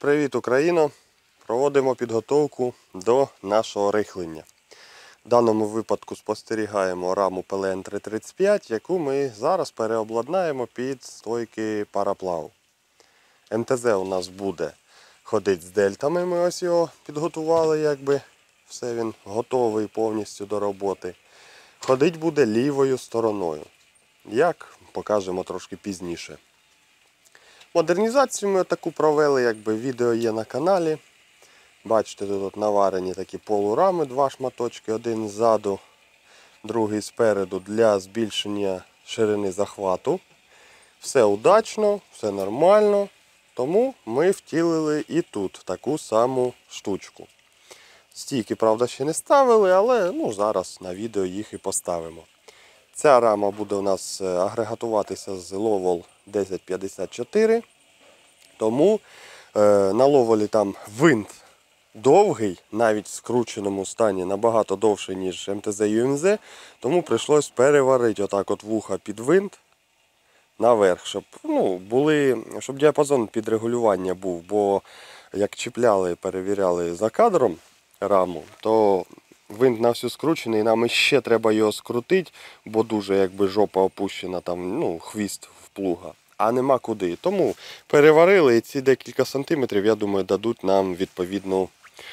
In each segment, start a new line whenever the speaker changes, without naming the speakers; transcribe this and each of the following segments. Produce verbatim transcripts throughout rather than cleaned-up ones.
Привіт, Україно! Проводимо підготовку до нашого рихлення. В даному випадку спостерігаємо раму Пе Ел Ен три тридцять п'ять, яку ми зараз переобладнаємо під стойки пароплаву. Ем Те Зе у нас буде ходити з дельтами, ми ось його підготували, якби все він готовий повністю до роботи. Ходить буде лівою стороною, як покажемо трошки пізніше. Модернізацію ми таку провели, якби відео є на каналі. Бачите, тут наварені такі полурами, два шматочки, один ззаду, другий спереду для збільшення ширини захвату. Все удачно, все нормально, тому ми втілили і тут таку саму штучку. Стійки, правда, ще не ставили, але ну, зараз на відео їх і поставимо. Ця рама буде у нас агрегатуватися з Ловол десять п'ятдесят чотири, тому е, на Ловолі там винт довгий, навіть в скрученому стані, набагато довший, ніж Ем Те Зе Ю Ем Зе, тому прийшлось переварити отак от вуха під винт наверх, щоб, ну, були, щоб діапазон під регулювання був, бо як чіпляли, перевіряли за кадром раму, то винт на всю скручений, нам ще треба його скрутити, бо дуже якби жопа опущена, там, ну, хвіст в плуга, а нема куди. Тому переварили, і ці декілька сантиметрів, я думаю, дадуть нам відповідну,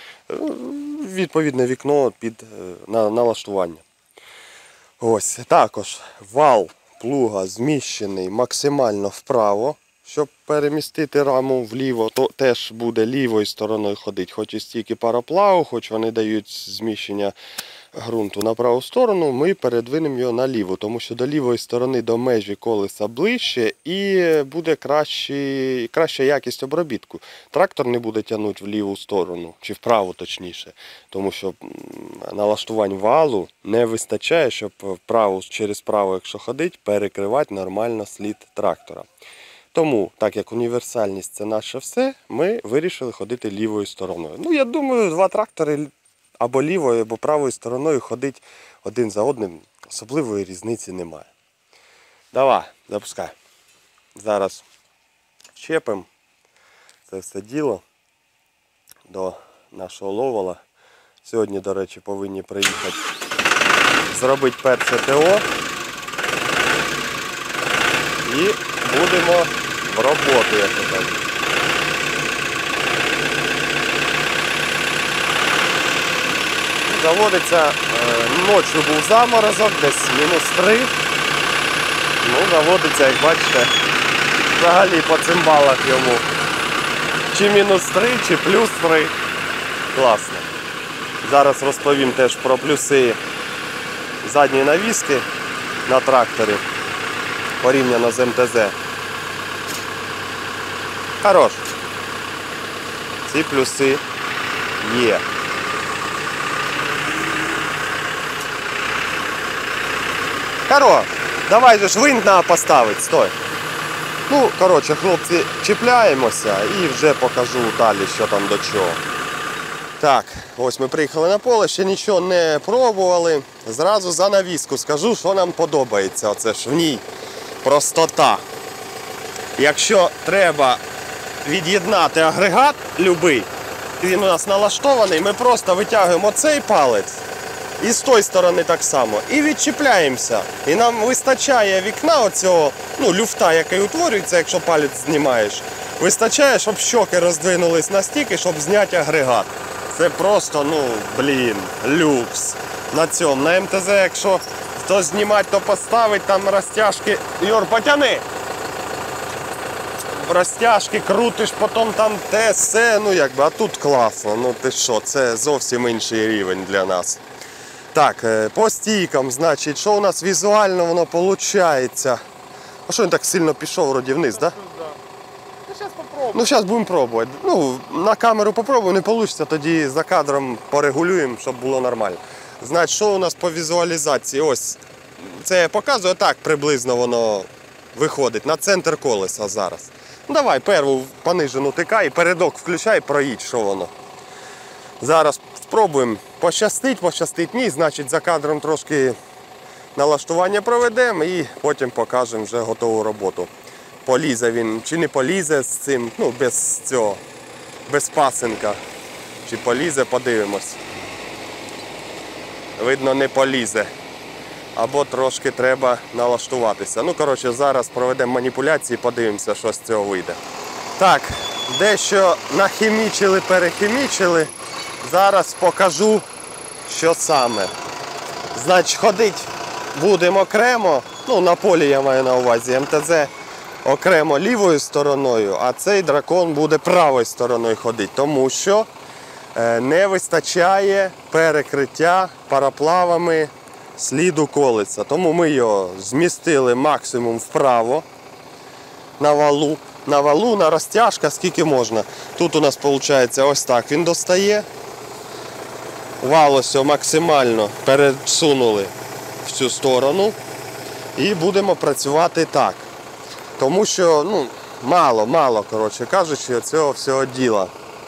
відповідне вікно під на, налаштування. Ось, також вал плуга зміщений максимально вправо, щоб перемістити раму вліво, то теж буде лівою стороною ходити. Хоч і стійки пароплаву, хоч вони дають зміщення ґрунту на праву сторону, ми передвинемо його на ліву, тому що до лівої сторони до межі колеса ближче і буде кращий, краща якість обробітку. Трактор не буде тягнути в ліву сторону, чи вправо точніше, тому що налаштувань валу не вистачає, щоб вправо, через право, якщо ходить, перекривати нормально слід трактора. Тому, так як універсальність це наше все, ми вирішили ходити лівою стороною. Ну, я думаю, два трактори або лівою, або правою стороною ходить один за одним, особливої різниці немає. Давай, запускай. Зараз щепимо це все діло до нашого Ловола. Сьогодні, до речі, повинні приїхати зробити перше Те О. І будемо в роботу, як то кажуть. Заводиться, ночі був заморозок, десь мінус три. Ну, заводиться, як бачите, взагалі по цимбалах йому. Чи мінус три, чи плюс три. Класно. Зараз розповім теж про плюси задньої навіски на тракторі порівняно з Ем Те Зе. Хорош. Ці плюси є. Хорош. Давай же ж винт треба поставити, стой. Ну, коротше, хлопці, чіпляємося і вже покажу далі, що там до чого. Так, ось ми приїхали на поле, ще нічого не пробували. Зразу за навіску скажу, що нам подобається. Оце ж в ній простота. Якщо треба від'єднати агрегат любий, він у нас налаштований, ми просто витягуємо цей палець і з тої сторони так само. І відчіпляємося. І нам вистачає вікна оцього, ну, люфта, який утворюється, якщо палець знімаєш. Вистачає, щоб щоки роздвинулись настільки, щоб зняти агрегат. Це просто, ну, блін, люкс. На цьому, на Ем Те Зе, якщо хтось знімати, то поставить там розтяжки. Йор, потяни! Розтяжки крутиш, потім там те, все, ну якби, а тут класно, ну ти що, це зовсім інший рівень для нас. Так, по стійкам, значить, що у нас візуально воно виходить? А що він так сильно пішов вроді вниз, так? Да?
Ну, зараз попробуємо.
Ну, зараз будемо пробувати. Ну, на камеру попробуємо, не вийде, тоді за кадром порегулюємо, щоб було нормально. Значить, що у нас по візуалізації? Ось, це я показую, так приблизно воно виходить на центр колеса зараз. Ну, давай, перву понижену тикай, і передок включай, проїдь, що воно. Зараз спробуємо. Пощастить, пощастить, ні, значить за кадром трошки налаштування проведемо і потім покажемо вже готову роботу. Полізе він чи не полізе з цим, ну без цього без пасинка. Чи полізе, подивимось. Видно, не полізе. Або трошки треба налаштуватися. Ну, коротше, зараз проведемо маніпуляції, подивимося, що з цього вийде. Так, дещо нахімічили, перехімічили. Зараз покажу, що саме. Значить, ходити будемо окремо. Ну, на полі я маю на увазі. ем те зет окремо лівою стороною, а цей дракон буде правою стороною ходити. Тому що не вистачає перекриття параплавами сліду колеса. Тому ми його змістили максимум вправо на валу. На валу, на розтяжка, скільки можна. Тут у нас виходить ось так він достає. Вал ось максимально пересунули в цю сторону. І будемо працювати так. Тому що, ну, мало, мало, коротше кажучи, цього всього діла.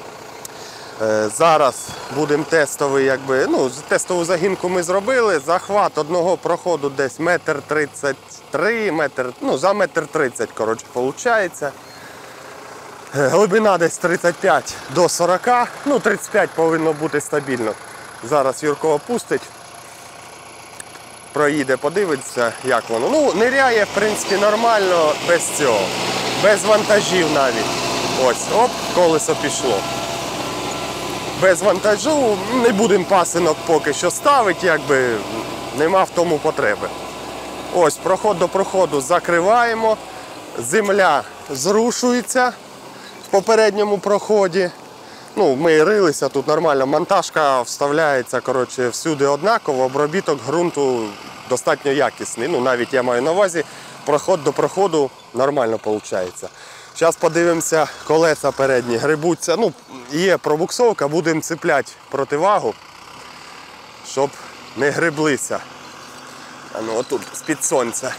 Зараз будемо тестовий, якби, ну, тестову загінку ми зробили. Захват одного проходу десь метр тридцять три, метр, ну, за метр тридцять, коротше, виходить. Глибина десь тридцять п'ять до сорока, ну, тридцять п'ять повинно бути стабільно. Зараз Юрко опустить, проїде, подивиться, як воно. Ну, ниряє, в принципі, нормально без цього, без вантажів навіть. Ось, оп, колесо пішло. Без вантажу, не будемо пасинок поки що ставити, якби нема в тому потреби. Ось, проход до проходу закриваємо, земля зрушується в попередньому проході. Ну, ми рилися, тут нормально, монтажка вставляється, коротше, всюди однаково, обробіток ґрунту достатньо якісний. Ну, навіть я маю на увазі, проход до проходу нормально виходить. Зараз подивимося, колеса передні грибуться. Ну, є пробуксовка, будемо цепляти противагу, щоб не гриблися. А ну, отут, з-під сонця.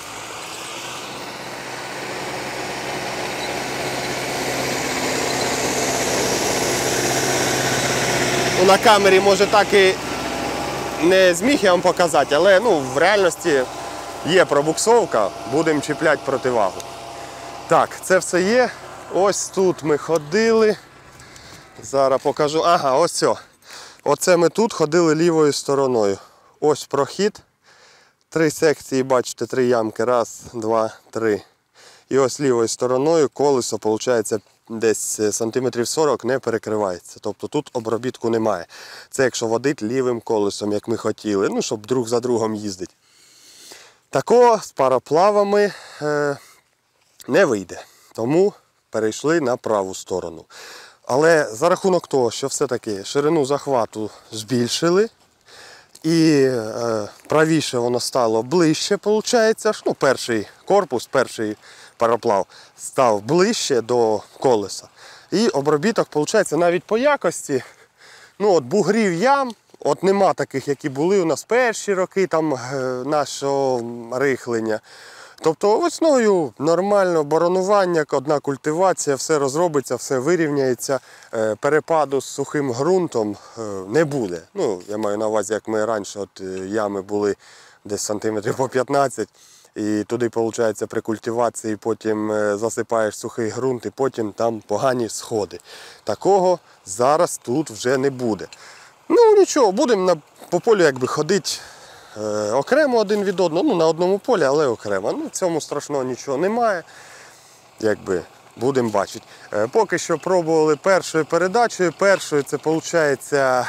Ну, на камері, може, так і не зміг я вам показати, але, ну, в реальності є пробуксовка, будемо чіпляти противагу. Так, це все є. Ось тут ми ходили. Зараз покажу. Ага, ось все. Оце ми тут ходили лівою стороною. Ось прохід. Три секції, бачите, три ямки. Раз, два, три. І ось лівою стороною колесо, виходить, десь сантиметрів сорок не перекривається. Тобто тут обробітку немає. Це якщо водити лівим колесом, як ми хотіли. Ну, щоб друг за другом їздити. Такого з параплавами е, не вийде. Тому перейшли на праву сторону. Але за рахунок того, що все-таки ширину захвату збільшили, і е, правіше воно стало ближче, виходить. Ну, перший корпус, перший параплав став ближче до колеса. І обробіток, виходить, навіть по якості, ну, от бугрів ям, от нема таких, які були у нас перші роки там, е, нашого рихлення. Тобто весною нормально боронування, одна культивація, все розробиться, все вирівняється, перепаду з сухим ґрунтом не буде. Ну, я маю на увазі, як ми раніше, от ями були десь сантиметрів по п'ятнадцять, і туди, виходить, при культивації потім засипаєш сухий ґрунт і потім там погані сходи. Такого зараз тут вже не буде. Ну нічого, будемо по полю якби ходити. Окремо один від одного, ну на одному полі, але окремо. Ну, в цьому страшного нічого немає. Якби, будемо бачити. Поки що пробували першою передачею. Першою це виходить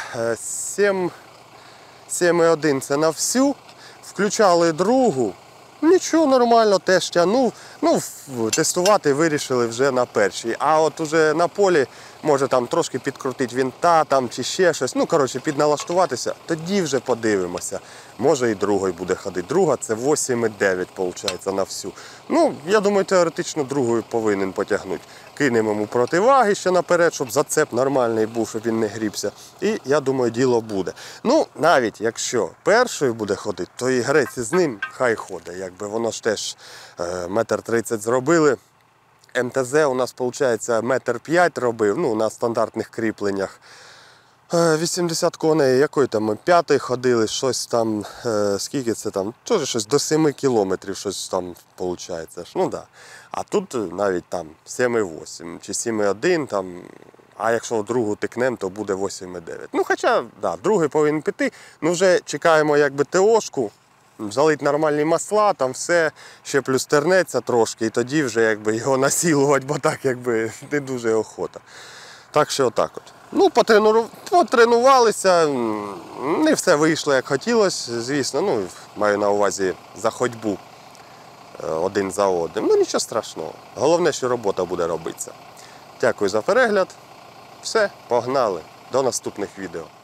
сім і один це на всю. Включали другу. Нічого, нормально, теж тягнув. Ну, тестувати вирішили вже на першій. А от уже на полі, може там трошки підкрутити вінта там, чи ще щось. Ну, коротше, підналаштуватися, тоді вже подивимося. Може і другою буде ходити. Друга це вісім і дев'ять, виходить, на всю. Ну, я думаю, теоретично другою повинен потягнути. Кинемо йому противаги ще наперед, щоб зацеп нормальний був, щоб він не грібся. І, я думаю, діло буде. Ну, навіть якщо першою буде ходити, то і грець із ним хай ходить. Якби воно ж теж метр тридцять зробили. ем те зет у нас, виходить, метр п'ять робив, ну, на стандартних кріпленнях. вісімдесят коней, якої там ми п'ятий ходили, щось там, скільки це там, теж щось до семи кілометрів щось там виходить. Ну, да. А тут навіть там сім і вісім чи сім і один, там, А якщо другу тикнемо, то буде вісім і дев'ять. Ну, хоча, да, другий повинен піти. Ну, вже чекаємо якби ТОшку, залить нормальні масла, там все, ще плюс тернеться трошки, і тоді вже якби його насілувати, бо так якби не дуже охота. Так що отак от. Ну, потренуру... потренувалися, не все вийшло, як хотілося, звісно, ну, маю на увазі за ходьбу один за одним. Ну, нічого страшного. Головне, що робота буде робитися. Дякую за перегляд. Все, погнали. До наступних відео.